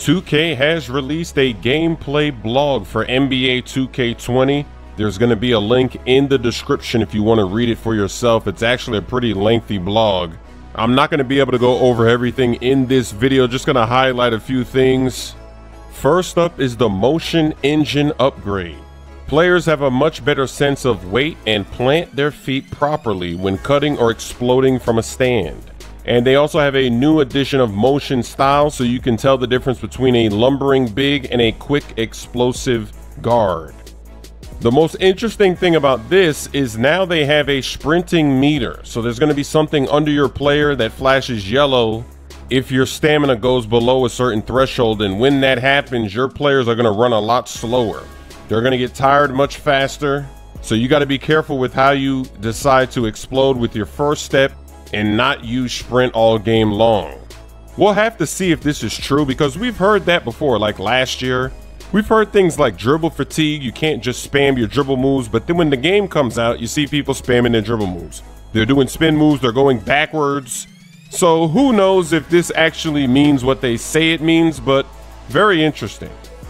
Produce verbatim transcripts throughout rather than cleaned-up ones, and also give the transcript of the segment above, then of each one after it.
two K has released a gameplay blog for N B A two K twenty. There's going to be a link in the description if you want to read it for yourself. It's actually a pretty lengthy blog. I'm not going to be able to go over everything in this video, just going to highlight a few things. First up is the motion engine upgrade. Players have a much better sense of weight and plant their feet properly when cutting or exploding from a stand. And they also have a new addition of motion style, so you can tell the difference between a lumbering big and a quick explosive guard. The most interesting thing about this is now they have a sprinting meter. So there's going to be something under your player that flashes yellow if your stamina goes below a certain threshold. And when that happens, your players are going to run a lot slower. They're going to get tired much faster. So you got to be careful with how you decide to explode with your first step and not use sprint all game long. We'll have to see if this is true, because we've heard that before, like last year. We've heard things like dribble fatigue. You can't just spam your dribble moves, but then when the game comes out, you see people spamming their dribble moves. They're doing spin moves, they're going backwards. So who knows if this actually means what they say it means, but very interesting.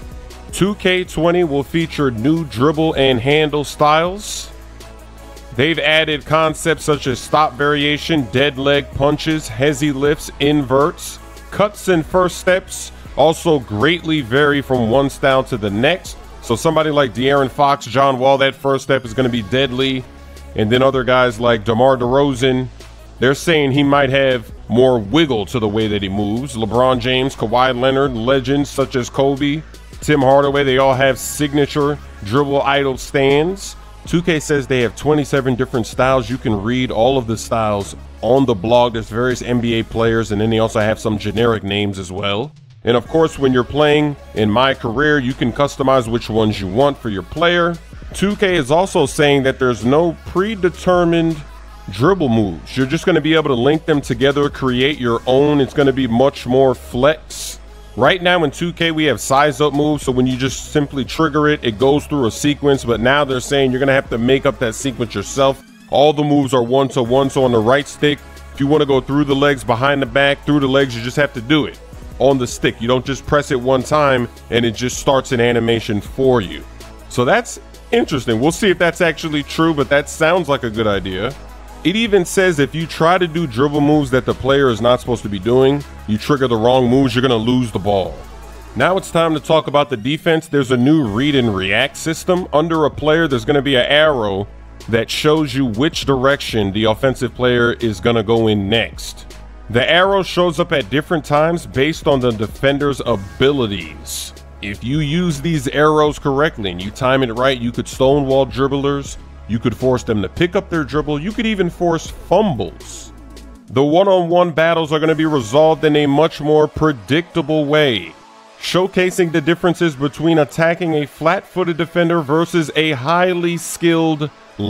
two K twenty will feature new dribble and handle styles. They've added concepts such as stop variation, dead leg punches, hezzy lifts, inverts, cuts and first steps. Also greatly vary from one style to the next. So somebody like De'Aaron Fox, John Wall, that first step is going to be deadly. And then other guys like DeMar DeRozan, they're saying he might have more wiggle to the way that he moves. LeBron James, Kawhi Leonard, legends such as Kobe, Tim Hardaway, they all have signature dribble idle stands. two K says they have twenty-seven different styles. You can read all of the styles on the blog. There's various N B A players, and then they also have some generic names as well. And of course, when you're playing in My Career, you can customize which ones you want for your player. two K is also saying that there's no predetermined dribble moves. You're just going to be able to link them together, create your own. It's going to be much more flex. Right now in two K, we have size up moves. So when you just simply trigger it, it goes through a sequence. But now they're saying you're going to have to make up that sequence yourself. All the moves are one to one. So on the right stick, if you want to go through the legs, behind the back, through the legs, you just have to do it on the stick. You don't just press it one time and it just starts an animation for you. So that's interesting. We'll see if that's actually true, but that sounds like a good idea. It even says if you try to do dribble moves that the player is not supposed to be doing, you trigger the wrong moves, you're going to lose the ball. Now it's time to talk about the defense. There's a new read and react system. Under a player, there's going to be an arrow that shows you which direction the offensive player is going to go in next. The arrow shows up at different times based on the defender's abilities. If you use these arrows correctly and you time it right, you could stonewall dribblers, you could force them to pick up their dribble, you could even force fumbles. The one-on-one battles are going to be resolved in a much more predictable way, showcasing the differences between attacking a flat-footed defender versus a highly skilled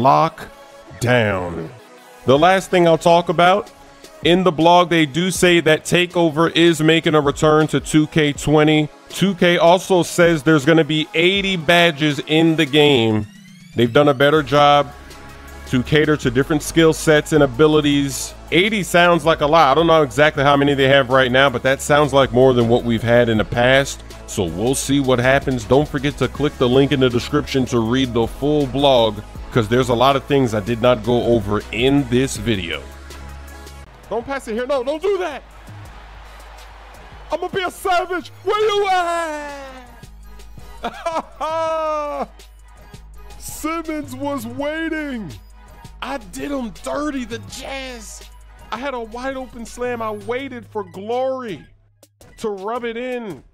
lockdown. The last thing I'll talk about, in the blog, they do say that TakeOver is making a return to two K twenty. two K also says there's going to be eighty badges in the game. They've done a better job to cater to different skill sets and abilities. eighty sounds like a lot. I don't know exactly how many they have right now, but that sounds like more than what we've had in the past. So we'll see what happens. Don't forget to click the link in the description to read the full blog, because there's a lot of things I did not go over in this video. Don't pass it here. No, don't do that. I'm gonna be a savage. Where you at? Simmons was waiting. I did him dirty, the Jazz. I had a wide open slam. I waited for Glory to rub it in.